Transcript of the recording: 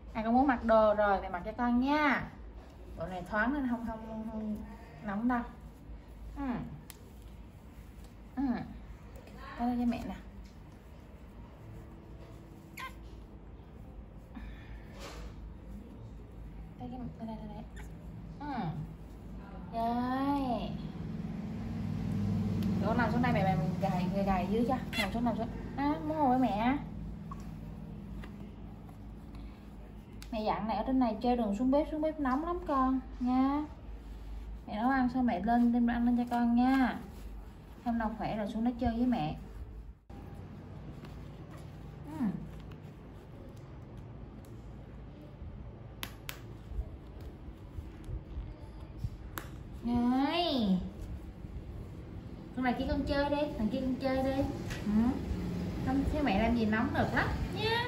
con muốn mặc đồ rồi mẹ mặc cho con nha. Bộ này thoáng nên không nóng đâu. Đây cho mẹ nè. Đây đây. Rồi. Con nằm xuống đây mẹ gầy dưới cho. Nằm xuống. Muốn ngồi với mẹ. Mẹ dặn này ở trên này chơi đừng xuống bếp nóng lắm con nha. Mẹ nấu ăn xong mẹ đem ăn lên cho con nha. Hôm nào khỏe rồi xuống đó chơi với mẹ. Rồi. Con này kia con chơi đi, thằng kia con chơi đi. Không thấy mẹ làm gì nóng được lắm nha.